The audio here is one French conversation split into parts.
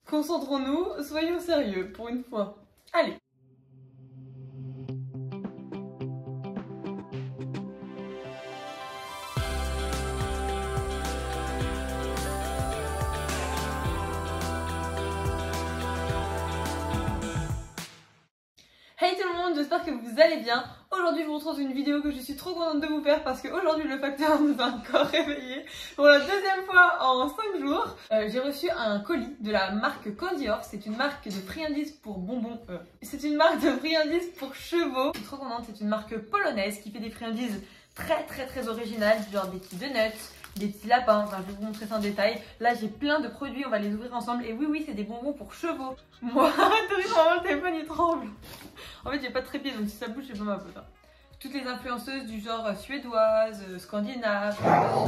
Concentrons-nous, soyons sérieux pour une fois. Allez. Hey tout le monde, j'espère que vous allez bien. Aujourd'hui je vous retrouve dans une vidéo que je suis trop contente de vous faire parce qu'aujourd'hui le facteur nous a encore réveillés pour la deuxième fois en 5 jours. J'ai reçu un colis de la marque Candyhorse, c'est une marque de friandises pour bonbons. C'est une marque de friandises pour chevaux. Je suis trop contente, c'est une marque polonaise qui fait des friandises très originales, genre des petits donuts, des petits lapins, enfin je vais vous montrer ça en détail. Là j'ai plein de produits, on va les ouvrir ensemble. Et oui c'est des bonbons pour chevaux. Moi, vraiment le téléphone il tremble. En fait j'ai pas de trépied donc si ça bouge c'est pas ma faute. Toutes les influenceuses du genre suédoise, scandinave.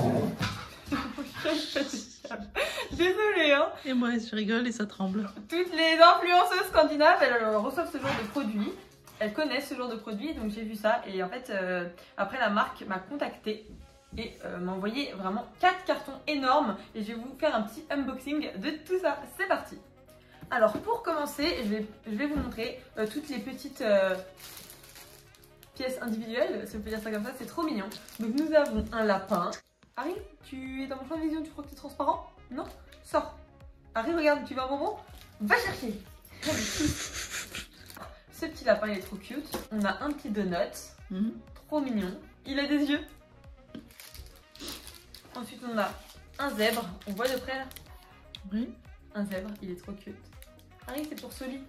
Désolée hein. Et moi je rigole et ça tremble. Toutes les influenceuses scandinaves elles reçoivent ce genre de produits. Elles connaissent ce genre de produits donc j'ai vu ça. Et en fait après la marque m'a contactée et m'a envoyé vraiment 4 cartons énormes et je vais vous faire un petit unboxing de tout ça. C'est parti. Alors pour commencer, je vais vous montrer toutes les petites pièces individuelles, si on peut dire ça comme ça, c'est trop mignon. Donc nous avons un lapin. Harry, tu es dans mon champ de vision, tu crois que tu es transparent? Non? Sors. Harry, regarde, tu veux un bonbon? Va chercher. Ce petit lapin il est trop cute. On a un petit donut, trop mignon. Il a des yeux. Ensuite on a un zèbre, on voit de près là? Oui. Un zèbre, il est trop cute. Harry, c'est pour Soli.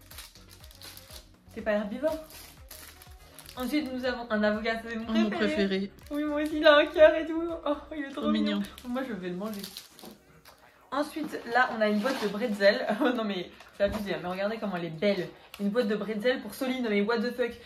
T'es pas herbivore? Ensuite nous avons un avocat, c'est mon préféré. Oui moi aussi, il a un cœur et tout. Oh il est trop mignon. Moi je vais le manger. Ensuite là on a une boîte de bretzel. Oh non mais c'est abusé, mais regardez comment elle est belle. Une boîte de bretzel pour Soli, non mais what the fuck.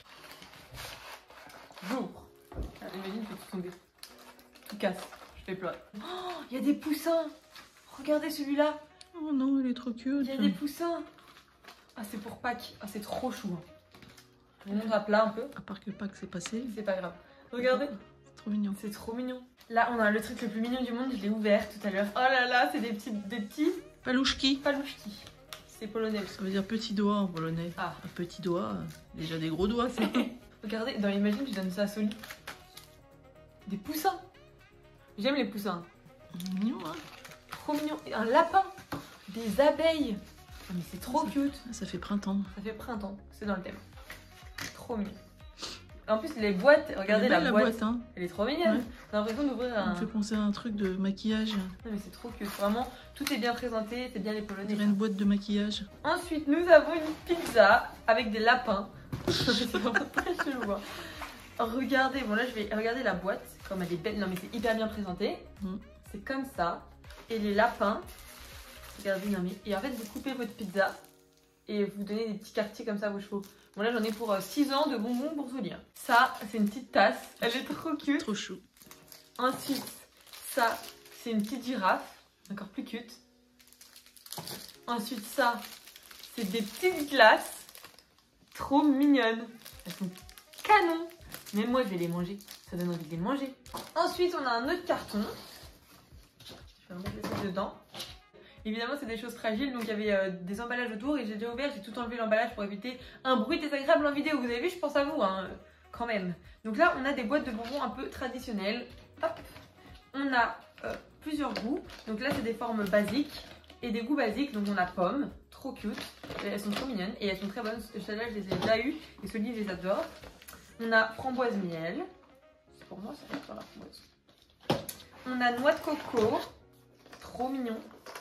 J'ouvre. Imagine que tout tomber. Tout casse. Je vais pleurer. Oh, il y a des poussins. Regardez celui-là. Oh non, il est trop cute. Il y a des poussins. Ah, c'est pour Pâques. Ah, c'est trop chou. Je vous montre à plat un peu. À part que Pâques c'est passé. C'est pas grave. Regardez. C'est trop mignon. C'est trop mignon. Là, on a le truc le plus mignon du monde. Je l'ai ouvert tout à l'heure. Oh là là, c'est des petits Palouchki. Palouchki. C'est polonais. Ça veut dire petit doigt en polonais. Ah. Un petit doigt. Déjà des gros doigts, ça. Regardez, dans l'imagine, je donne ça à Soli. Des poussins. J'aime les poussins. Mignon, hein. Trop mignon. Et un lapin. Des abeilles. Oh, mais c'est trop cute. Ça fait printemps. Ça fait printemps. C'est dans le thème. Trop mignon. En plus, les boîtes, regardez la boîte. Hein. Elle est trop mignonne. Ouais. J'ai l'impression d'ouvrir un. Ça me fait penser à un truc de maquillage. Non, mais c'est trop cute. Vraiment, tout est bien présenté. C'est bien les On polonais. dirait une boîte de maquillage. Ensuite, nous avons une pizza avec des lapins. C'est vraiment très chelou. Hein. Regardez, bon là je vais regarder la boîte, comme elle est belle, non mais c'est hyper bien présenté. C'est comme ça. Et les lapins, regardez, non mais, et en fait vous coupez votre pizza et vous donnez des petits quartiers comme ça à vos chevaux. Bon là j'en ai pour 6 ans de bonbons pour Soli. Ça, c'est une petite tasse, elle est trop cute. Trop chou. Ensuite, ça, c'est une petite girafe, encore plus cute. Ensuite ça, c'est des petites glaces, trop mignonnes. Elles sont canon. Même moi je vais les manger, ça donne envie de les manger. Ensuite on a un autre carton. Je vais remettre ça dedans. Évidemment c'est des choses fragiles, donc il y avait des emballages autour et j'ai déjà ouvert, j'ai tout enlevé l'emballage pour éviter un bruit désagréable en vidéo. Vous avez vu, je pense à vous hein, quand même. Donc là on a des boîtes de bonbons un peu traditionnelles. Hop. On a plusieurs goûts, donc là c'est des formes basiques et des goûts basiques, donc on a pomme, trop cute, et elles sont trop mignonnes et elles sont très bonnes. Celles-là je les ai déjà eues et celui je les adore. On a framboise miel. C'est pour moi, ça va être dans la framboise. On a noix de coco. Trop mignon.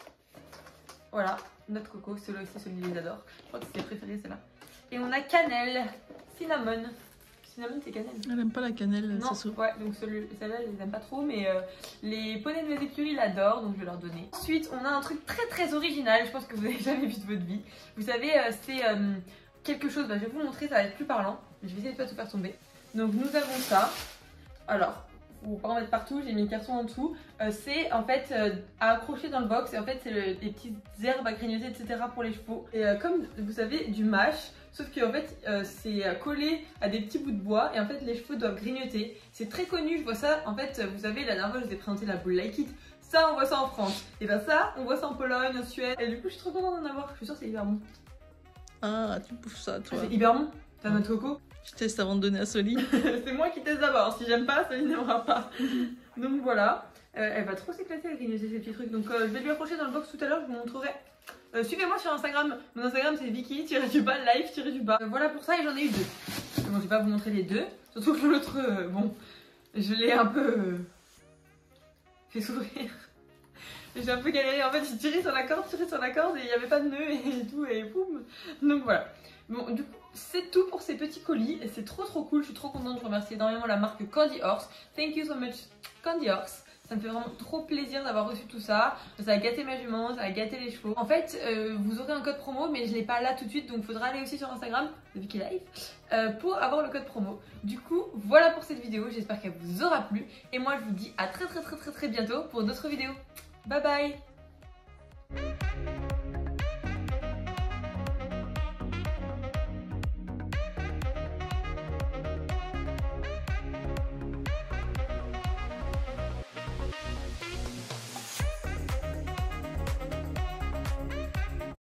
Voilà, noix de coco. Celui-là aussi, celui-là, je les adore. Je crois que c'est ses préférés, celle-là. Et on a cannelle. Cinnamon. Cinnamon, c'est cannelle. Elle aime pas la cannelle, non, Sasso. Ouais, donc celle-là, je les aime pas trop. Mais les poneys de mes écuries l'adorent, donc je vais leur donner. Ensuite, on a un truc très original. Je pense que vous n'avez jamais vu de votre vie. Vous savez, c'est quelque chose, je vais vous montrer, ça va être plus parlant. Je vais essayer de pas tout faire tomber. Donc nous avons ça. Alors, faut pas en mettre partout, j'ai mis le carton en dessous. C'est en fait à accrocher dans le box et en fait c'est des petites herbes à grignoter etc. pour les chevaux. Et comme vous savez, du mâche, sauf que en fait c'est collé à des petits bouts de bois et en fait les chevaux doivent grignoter. C'est très connu, je vois ça. En fait, vous savez, la dernière fois je vous ai présenté la boule Like It. Ça, on voit ça en France. Et ben ça, on voit ça en Pologne, en Suède. Et du coup, je suis trop contente d'en avoir. Je suis sûre que c'est hyper bon. Ah, tu bouffes ça, toi. C'est hyper bon. T'as notre coco. Je teste avant de donner à Soli. C'est moi qui teste d'abord. Si j'aime pas, Soli n'aimera pas. Donc voilà. Elle va trop s'éclater à grignoter ces petits trucs. Donc je vais lui approcher dans le box tout à l'heure. Je vous montrerai. Suivez-moi sur Instagram. Mon Instagram c'est Vicky-du-bas, live-du-bas. Voilà pour ça et j'en ai eu 2. Bon, je vais pas vous montrer les 2. Surtout que l'autre, bon, je l'ai un peu fait sourire. J'ai un peu galéré. En fait, j'ai tiré sur la corde et il n'y avait pas de nœud et tout. Et boum. Donc voilà. Bon, du coup, c'est tout pour ces petits colis. Et c'est trop cool. Je suis trop contente. Je remercie énormément la marque Candy Horse. Thank you so much, Candy Horse. Ça me fait vraiment trop plaisir d'avoir reçu tout ça. Ça a gâté ma jument, ça a gâté les chevaux. En fait, vous aurez un code promo, mais je l'ai pas là tout de suite, donc il faudra aller aussi sur Instagram, de Vicky Live, pour avoir le code promo. Du coup, voilà pour cette vidéo. J'espère qu'elle vous aura plu. Et moi, je vous dis à très bientôt pour d'autres vidéos. Bye bye!